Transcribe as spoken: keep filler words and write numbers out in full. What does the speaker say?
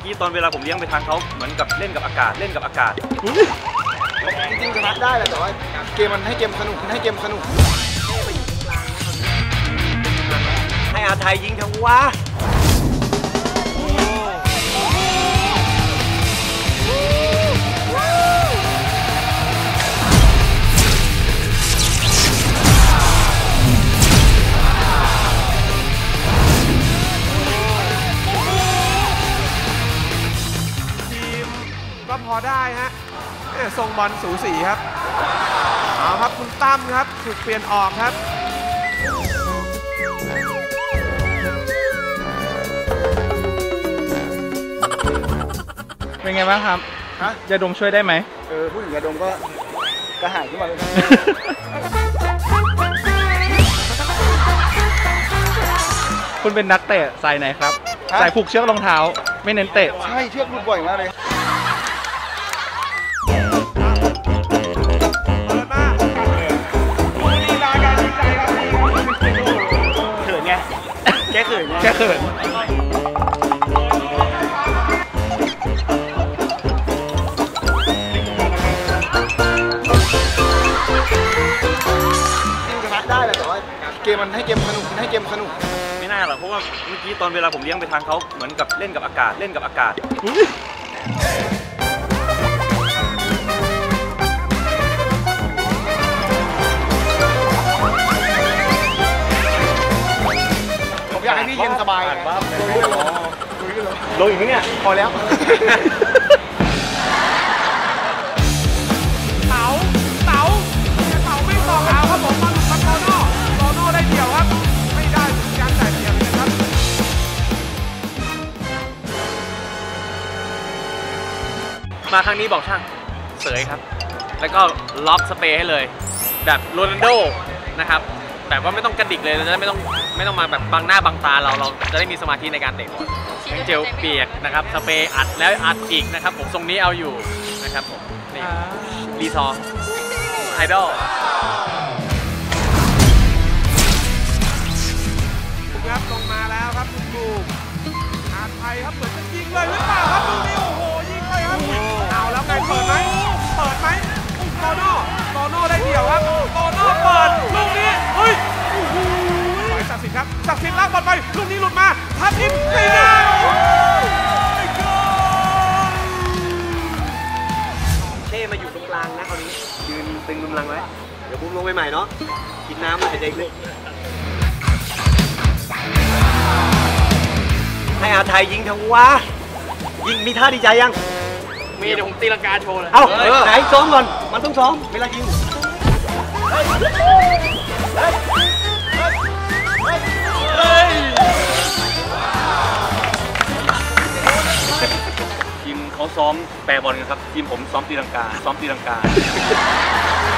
กี้ตอนเวลาผมเลี้ยงไปทางเขาเหมือนกับเล่นกับอากาศเล่นกับอากาศจริงๆชนะได้แหละแต่ว่าเกมมันให้เกมสนุกให้เกมสนุกให้อาไทยยิงทั้งวะก็พอได้ฮะทรงบอลสูสีครับเอาครับคุณตั้มครับถูกเปลี่ยนออกครับเป็นไงบ้างครับฮะยาดมช่วยได้ไหมเออพูดถึงยาดมก็กระหายขึ้นมาเลยคุณเป็นนักเตะสายไหนครับสายผูกเชือกรองเท้าไม่เน้นเตะใช่เชือกหลุดบ่อยมากเลยแค่เขินแค่เขินชนะได้แหละแต่ว่าเกมมันให้เกมสนุกให้เกมสนุกไม่น่าหรอกเพราะว่าเมื่อกี้ตอนเวลาผมเลี้ยงไปทางเขาเหมือนกับเล่นกับอากาศเล่นกับอากาศอยากให้พี่เย็นสบายลงอีกไหมเนี่ยพอแล้วเต๋าเต๋าเต๋าไม่ต่อเอาครับผมมาหลุดมาโตโน่โตโน่ได้เดี่ยวครับไม่ได้การแต่เดี่ยวนะครับมาครั้งนี้บอกช่างเสยครับแล้วก็ล็อกสเปรย์ให้เลยแบบโรนัลโดนะครับแบบว่าไม่ต้องกระดิกเลยเราจะไม่ต้องไม่ต้องมาแบบบังหน้าบังตาเราเราจะได้มีสมาธิในการเตะบอลเจลเปียกนะครับสเปรย์อัดแล้วอัดอีกนะครับผมทรงนี้เอาอยู่นะครับผมนี่รีซอร์ไอดอลครับลงมาแล้วครับคุณบูมอาไทยครับเหมือนจะยิงเลยหรือเปล่าครับดูนี่โอ้โหยิงเลยครับเอาแล้วไงเปิดไหมเปิดไหมโตโน่โตโน่ได้เดี่ยวครับโตโน่เปิดลูกนี้เฮ้ยโอ้โหศักดิ์สิทธิ์ครับศักดิ์สิทธิ์ลากบอลไปลูกนี้หลุดมาทัดอินไม่ได้เท่มาอยู่ตรงกลางนะคราวนี้ยืนตึงกำลังไว้เดี๋ยวบุ้มลงใหม่ๆเนาะกินน้ำมันจะเด็กเลยให้อาไทยยิงทั้งวะยิงมีท่าดีใจยังมีเดี๋ยวผมตีลังกาโชว์เลยเอ้าไหนซ้อมก่อนมันต้องซ้อมเวลายิงทีมเขาซ้อมแปรบอลกันครับทีมผมซ้อมตีลังกาซ้อมตีลังกา